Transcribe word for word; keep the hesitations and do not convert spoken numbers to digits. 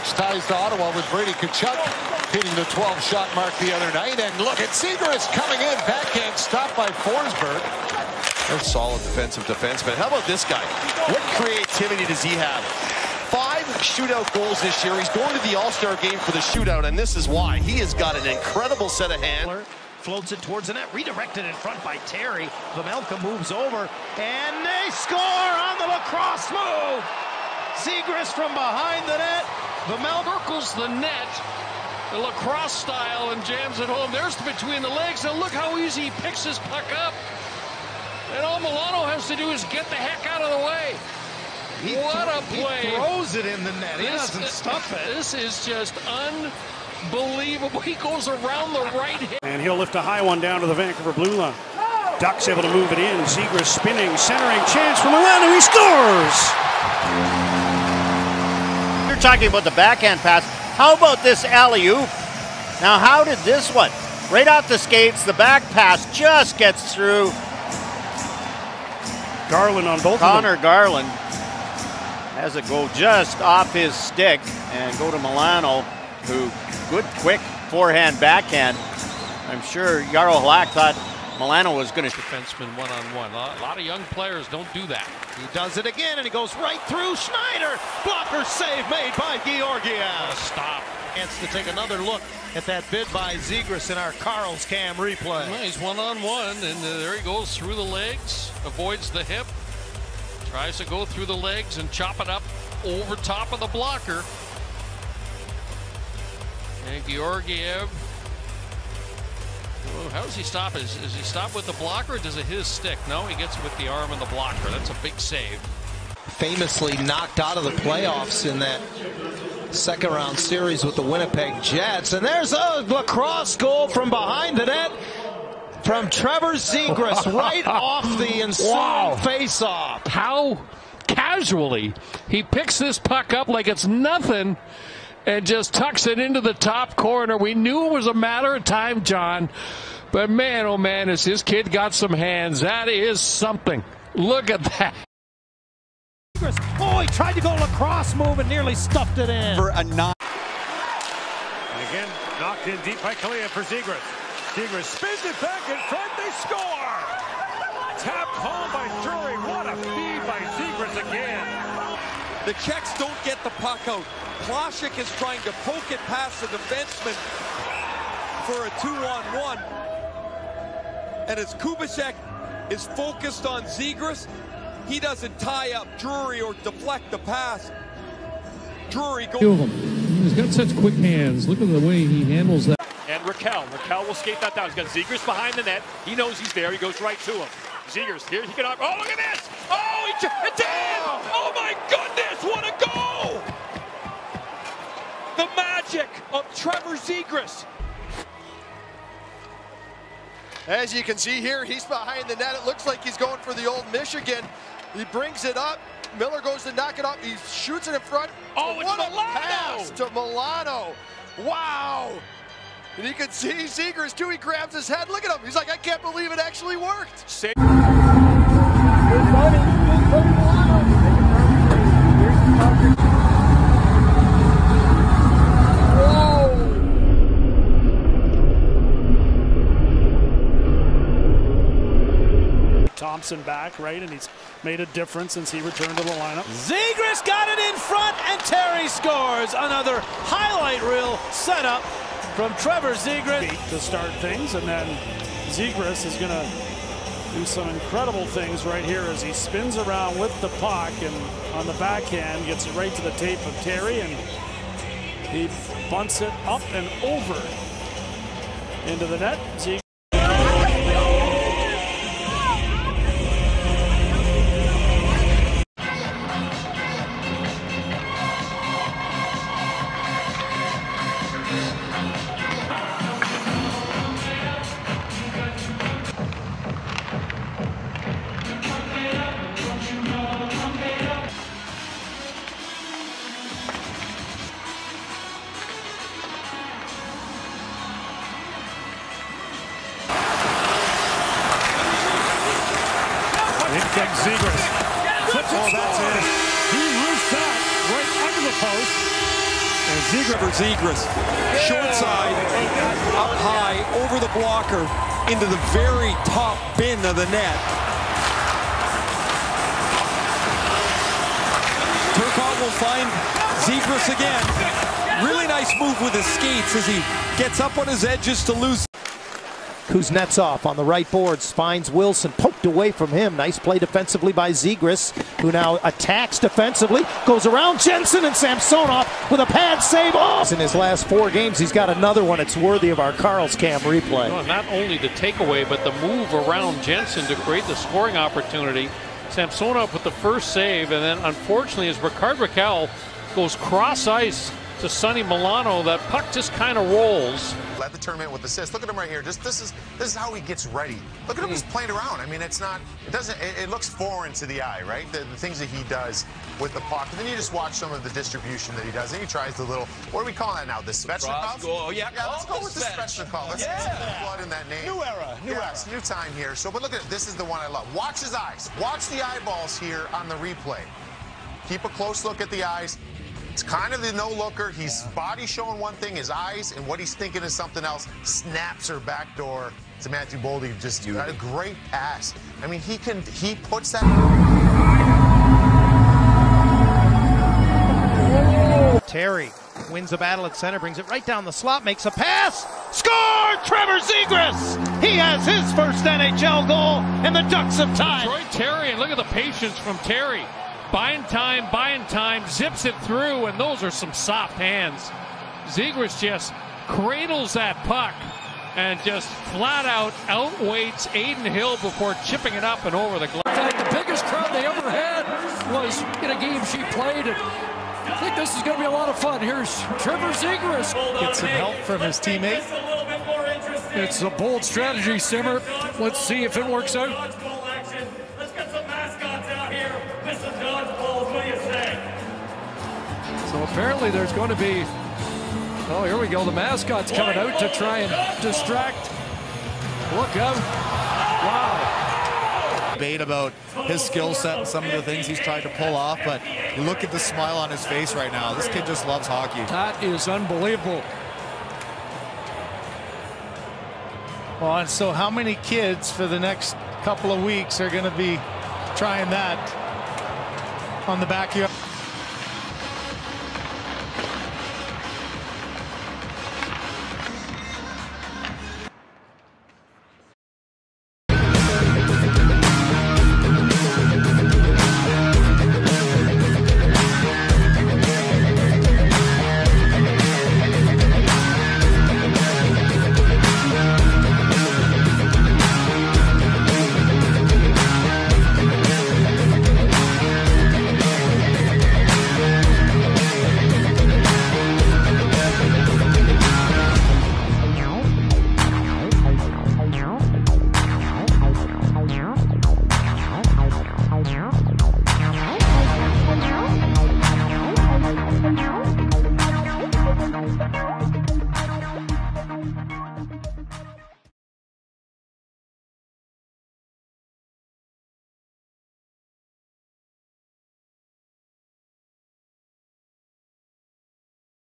which ties to Ottawa with Brady Tkachuk hitting the twelve-shot mark the other night. And look at Zegras coming in. Backhand stopped by Forsberg. They're solid defensive defenseman. How about this guy? What creativity does he have? Five shootout goals this year. He's going to the All-Star game for the shootout, and this is why. He has got an incredible set of hands. Floats it towards the net, redirected in front by Terry. Vejmelka moves over, and they score on the lacrosse move. Zegras from behind the net. Vejmelka circles the net, the lacrosse style, and jams it home. There's between the legs, and look how easy he picks his puck up. And all Milano has to do is get the heck out of the way. He what a play. He throws it in the net. He this, doesn't stuff it. This is just unbelievable. He goes around the right hand. And he'll lift a high one down to the Vancouver blue line. Ducks able to move it in. Zegras spinning, centering, chance for Milano. He scores! You're talking about the backhand pass. How about this alley-oop? Now, how did this one? Right off the skates, the back pass just gets through. Garland on both Connor of them. Garland has it go just off his stick and go to Milano, who good, quick forehand, backhand. I'm sure Jarro Halak thought Milano was going to. Defenseman one-on-one. A lot of young players don't do that. He does it again, and he goes right through Schneider. Blocker save made by Georgiev. Stop. Chance to take another look at that bid by Zegras in our Carl's Cam replay. Well, he's one-on-one, and uh, there he goes through the legs, avoids the hip, tries to go through the legs and chop it up over top of the blocker. And Georgiev, oh, how does he stop? Is, is he stop with the blocker, or does it hit his stick? No, he gets it with the arm and the blocker. That's a big save. Famously knocked out of the playoffs in that second round series with the Winnipeg Jets. And there's a lacrosse goal from behind the net from Trevor Zegras right off the ensuing Wow. face-off. How casually he picks this puck up like it's nothing and just tucks it into the top corner. We knew it was a matter of time, John, but man, oh man, has this kid got some hands. That is something. Look at that. Oh, he tried to go lacrosse move and nearly stuffed it in. For a nine. And again, knocked in deep by Kaliev for Zegras. Zegras spins it back in front. They score! Tapped home by Drury. What a feed by Zegras again. The Czechs don't get the puck out. Plasik is trying to poke it past the defenseman for a two-on-one. And as Kubasek is focused on Zegras, he doesn't tie up Drury or deflect the pass. Drury goes. He's got such quick hands. Look at the way he handles that. And Raquel. Raquel will skate that down. He's got Zegras behind the net. He knows he's there. He goes right to him. Zegras here. He can. Oh, look at this! Oh, he it's in! Oh my goodness! What a goal! The magic of Trevor Zegras. As you can see here, he's behind the net. It looks like he's going for the old Michigan. He brings it up. Miller goes to knock it up. He shoots it in front. Oh, it's what a Milano! pass to Milano. Wow. And you can see Zegras too. He grabs his head. Look at him. He's like, I can't believe it actually worked. Save. Thompson back, right, and he's made a difference since he returned to the lineup. Zegras got it in front, and Terry scores. Another highlight reel setup from Trevor Zegras. To start things, and then Zegras is going to do some incredible things right here as he spins around with the puck and on the backhand gets it right to the tape of Terry, and he bunts it up and over into the net. Zegras Zegras. Flips oh, that's it. He roosts that right under the post. And Zegras for Zegras. Short side, up high, over the blocker, into the very top bin of the net. Turcotte will find Zegras again. Really nice move with his skates as he gets up on his edges to lose. Kuznetsov on the right boards finds Wilson, poked away from him. Nice play defensively by Zegras, who now attacks defensively, goes around Jensen, and Samsonov with a pad save off. In his last four games, he's got another one. It's worthy of our Karlscam replay. Well, not only the takeaway, but the move around Jensen to create the scoring opportunity. Samsonov with the first save, and then unfortunately, as Rickard Rakell goes cross ice to Sonny Milano, that puck just kind of rolls. Led the tournament with assists. Look at him right here. Just this is this is how he gets ready. Look at him just playing around. I mean, it's not. It doesn't. It, it looks foreign to the eye, right? The, the things that he does with the puck. And then you just watch some of the distribution that he does. And he tries the little. What are we calling that now? The Svechnikov? Oh yeah. Yeah. Let's oh, go with the Svechnikov. Let's yeah. get some blood in that name. New era. New yes, era. New time here. So, but look at it. This is the one I love. Watch his eyes. Watch the eyeballs here on the replay. Keep a close look at the eyes. It's kind of the no-looker. He's body showing one thing, his eyes, and what he's thinking is something else. Snaps her back door to Matthew Boldy. Just had a great pass. I mean, he can, he puts that. Terry wins the battle at center, brings it right down the slot, makes a pass. Score! Trevor Zegras! He has his first N H L goal, and the Ducks have tied. Troy Terry, and look at the patience from Terry. Buying time, buying time, zips it through, and those are some soft hands. Zegras just cradles that puck and just flat out outweights Aiden Hill before chipping it up and over the glove. In fact, the biggest crowd they ever had was in a game she played, and I think this is going to be a lot of fun. Here's Trevor Zegras. Get some help from his teammate. It's a bold strategy, Simmer. Let's see if it works out. So apparently there's going to be, oh, here we go. The mascot's coming out to try and distract. Look out. Wow. Debate about his skill set and some of the things he's tried to pull off, but you look at the smile on his face right now. This kid just loves hockey. That is unbelievable. Well, and so how many kids for the next couple of weeks are going to be trying that on the backyard?